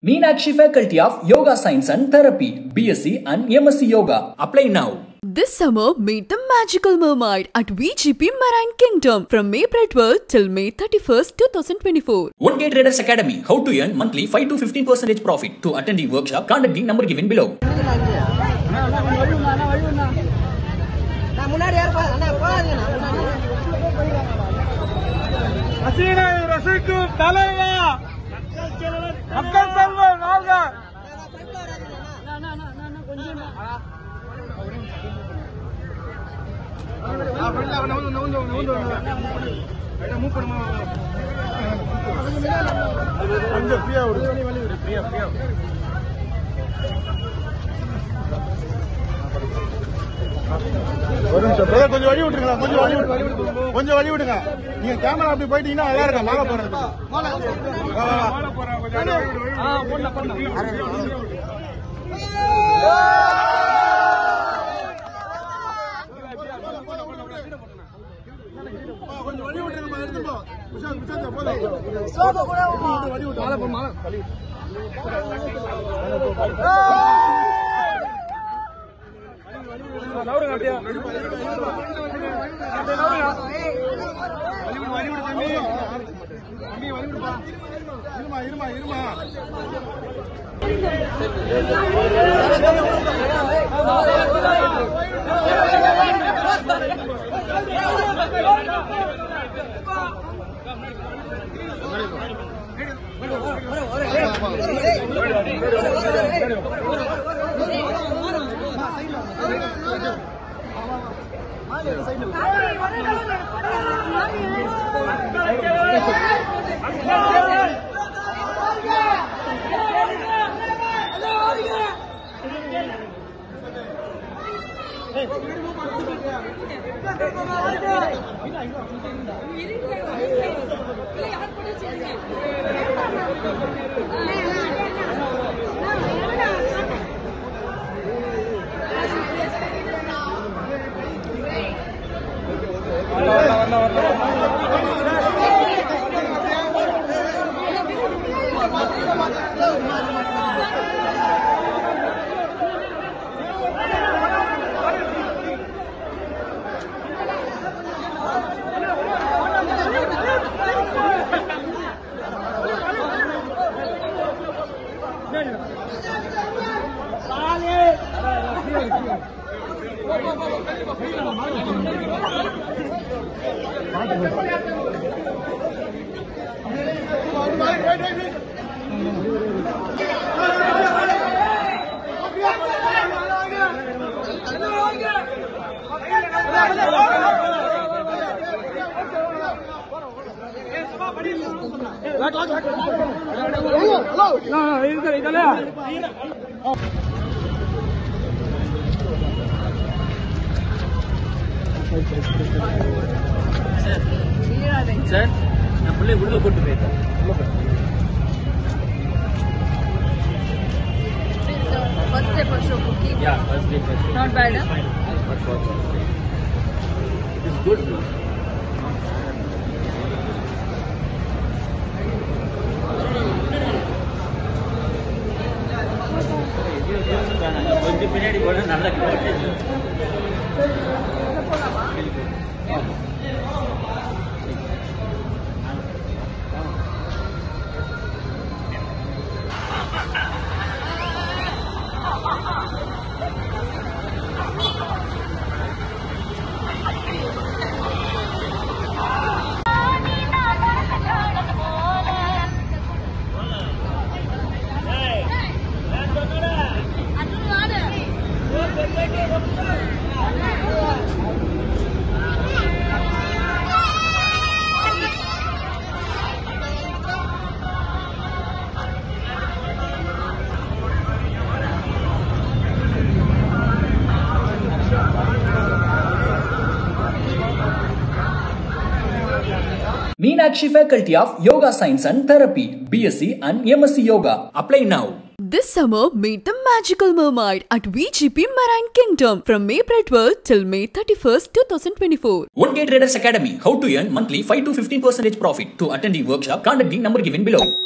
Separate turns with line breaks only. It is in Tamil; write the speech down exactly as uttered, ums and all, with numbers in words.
Meenakshi Faculty of Yoga Science and Therapy, B S c and M S c Yoga. Apply now.
This summer, meet the magical mermaid at V G P Marine Kingdom from April twelfth till May thirty-first, twenty twenty-four.
One K Traders Academy. How to earn monthly five to fifteen percent profit. To attend the workshop, contact the number given below.
அசீனை ரசிக்கும் தலைவா மக்கள் செல்வம் வாழ்க. கொஞ்சம் வழி விட்டுருங்களா, கொஞ்சம் வழி விட்டு கொஞ்சம் வழி விடுங்க. நீங்க கேமரா அப்படி போயிட்டீங்கன்னா நல்லா இருக்கும். மாலை போடுறது கொஞ்சம் வழி விட்டுருங்க. எடுத்துப்போம் வழி விட்டு மாலை மாலை இருமா இருமா
சார், நான் பிள்ளை உள்ள போட்டு போயிட்டேன்.
First day for show cooking.
Yeah, first day, first day.
Not bad, huh?
Fine. But for it is good. கொஞ்சம் பின்னாடி போனா நல்லா
Meenakshi Faculty of Yoga Science and Therapy, B S c and M S c Yoga. Apply now.
This summer, meet the magical mermaid at V G P Marine Kingdom from April twelfth till May thirty-first, twenty twenty-four.
One K Traders Academy. How to earn monthly five to fifteen percent profit. To attend the workshop, contact the number given below.